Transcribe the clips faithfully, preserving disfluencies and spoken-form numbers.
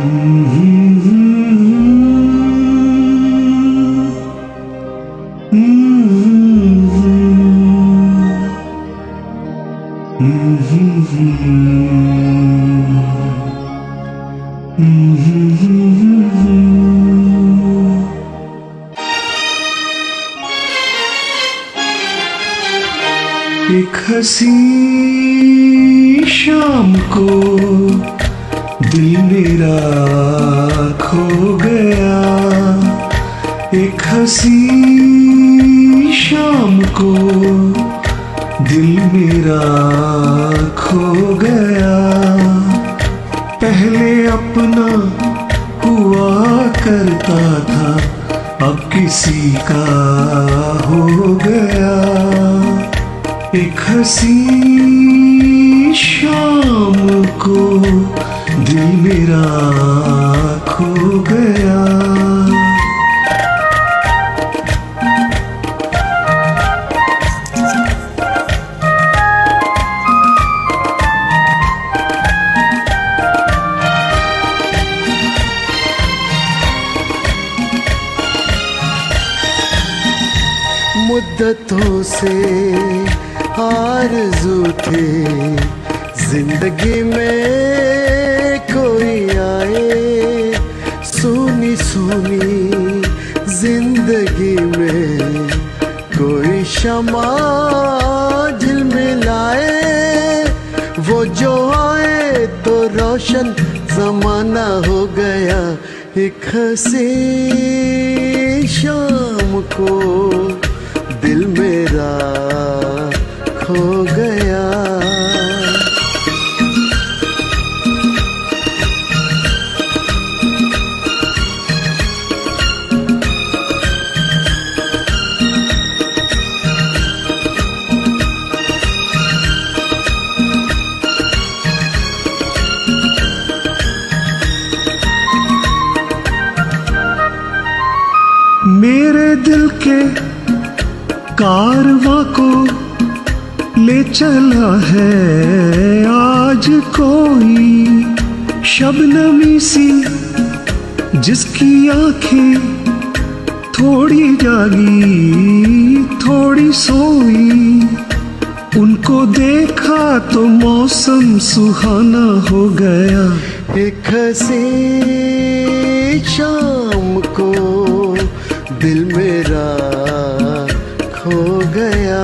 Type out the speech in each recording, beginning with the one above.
एक हसी शाम को दिल मेरा खो गया। एक हसी शाम को दिल मेरा खो गया। पहले अपना हुआ करता था, अब किसी का हो गया। एक हसी शाम को दिल मेरा खो गया। मुद्दतों से आरज़ू थे जिंदगी में कोई आए। सुनी सुनी जिंदगी में कोई शमा झिलमिलाए। वो जो आए तो रोशन ज़माना हो गया। एक हसी शाम को दिल मेरा खो गया। मेरे दिल के कारवां को ले चला है आज कोई शबनमी सी, जिसकी आंखें थोड़ी जागी थोड़ी सोई। उनको देखा तो मौसम सुहाना हो गया। एक हसी शाम को दिल मेरा खो गया।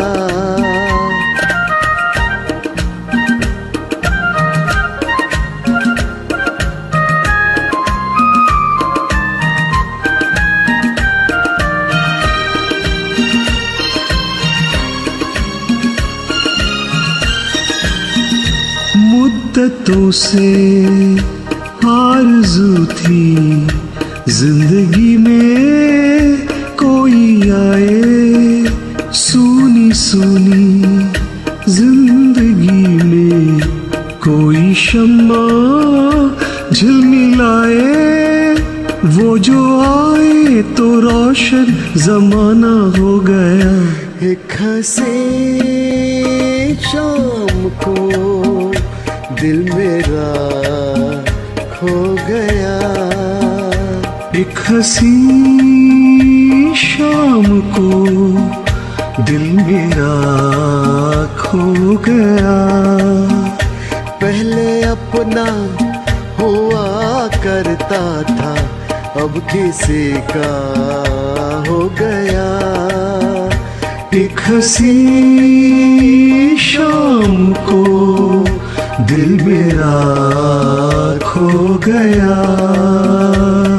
मुद्दतों से आरज़ू थी जिंदगी में कोई आए। सुनी सुनी जिंदगी में कोई शम्मा झिलमिलाए। वो जो आए तो रोशन ज़माना हो गया। एक हसी शाम को दिल मेरा खो गया। एक हसी शाम को दिल मेरा खो गया। पहले अपना हुआ करता था, अब किसी का हो गया। एक हसी शाम को दिल मेरा खो गया।